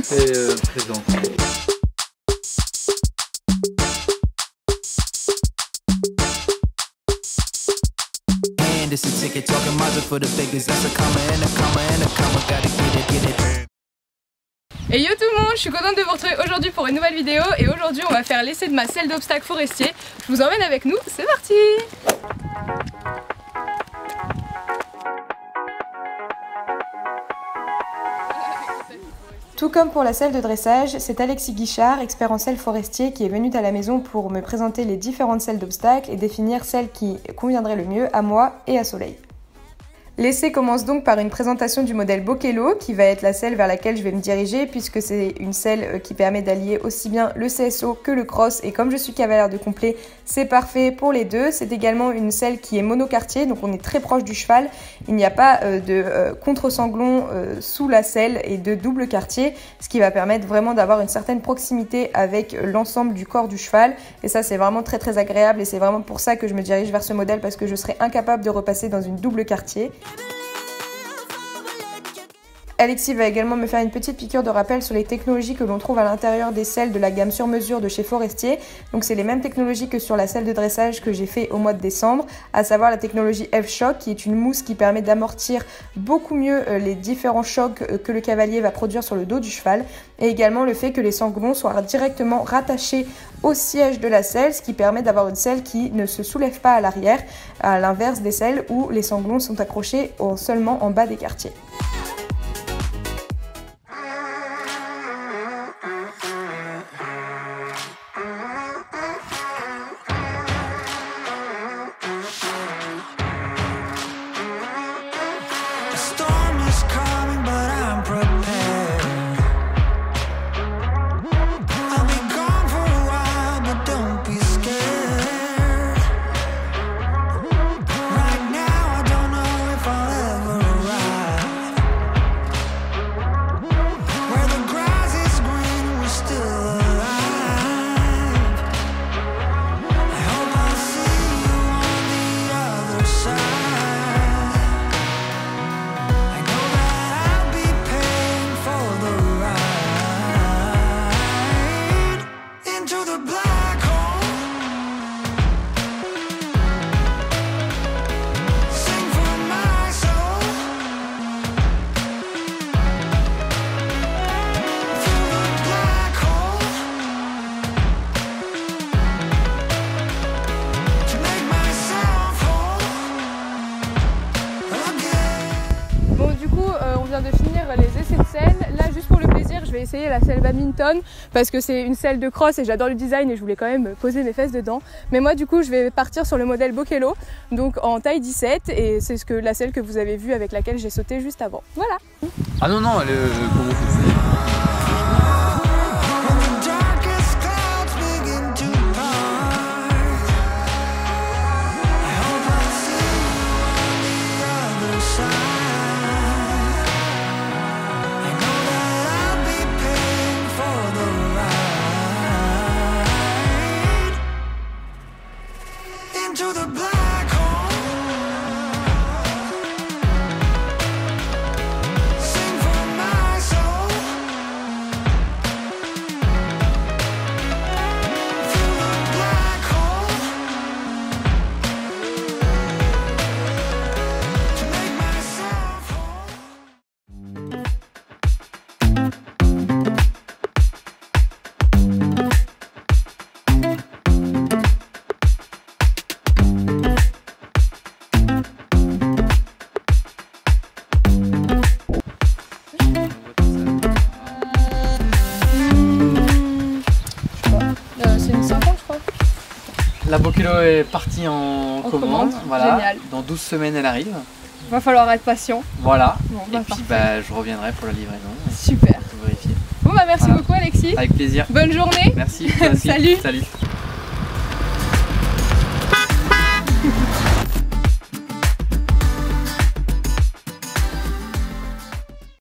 très présente. Et yo tout le monde, je suis contente de vous retrouver aujourd'hui pour une nouvelle vidéo et aujourd'hui on va faire l'essai de ma selle d'obstacles forestiers. Je vous emmène avec nous, c'est parti! Tout comme pour la selle de dressage, c'est Alexis Guichard, expert en selle forestier, qui est venu à la maison pour me présenter les différentes selles d'obstacles et définir celle qui conviendrait le mieux à moi et à Soleil. L'essai commence donc par une présentation du modèle Bokello, qui va être la selle vers laquelle je vais me diriger puisque c'est une selle qui permet d'allier aussi bien le CSO que le cross, et comme je suis cavalière de complet, c'est parfait pour les deux. C'est également une selle qui est monocartier, donc on est très proche du cheval. Il n'y a pas de contre-sanglon sous la selle et de double quartier, ce qui va permettre vraiment d'avoir une certaine proximité avec l'ensemble du corps du cheval, et ça c'est vraiment très agréable, et c'est vraiment pour ça que je me dirige vers ce modèle, parce que je serais incapable de repasser dans une double quartier. Alexis va également me faire une petite piqûre de rappel sur les technologies que l'on trouve à l'intérieur des selles de la gamme sur mesure de chez Forestier. Donc c'est les mêmes technologies que sur la selle de dressage que j'ai fait au mois de décembre, à savoir la technologie F-Shock, qui est une mousse qui permet d'amortir beaucoup mieux les différents chocs que le cavalier va produire sur le dos du cheval, et également le fait que les sanglons soient directement rattachés au siège de la selle, ce qui permet d'avoir une selle qui ne se soulève pas à l'arrière, à l'inverse des selles où les sanglons sont accrochés seulement en bas des quartiers. De finir les essais de selle. Là, juste pour le plaisir, je vais essayer la selle badminton parce que c'est une selle de cross et j'adore le design et je voulais quand même poser mes fesses dedans. Mais moi, du coup, je vais partir sur le modèle Bokello, donc en taille 17, et c'est la selle que vous avez vue avec laquelle j'ai sauté juste avant. Voilà. Ah non, non, comment vous dites ? La Bokello est partie en commande. Voilà. Génial. Dans 12 semaines, elle arrive. Va falloir être patient. Voilà. Bon, et puis je reviendrai pour la livraison. Super. Pour vérifier. Bon bah merci beaucoup Alexis. Avec plaisir. Bonne journée. Merci. Toi aussi. Salut. Salut.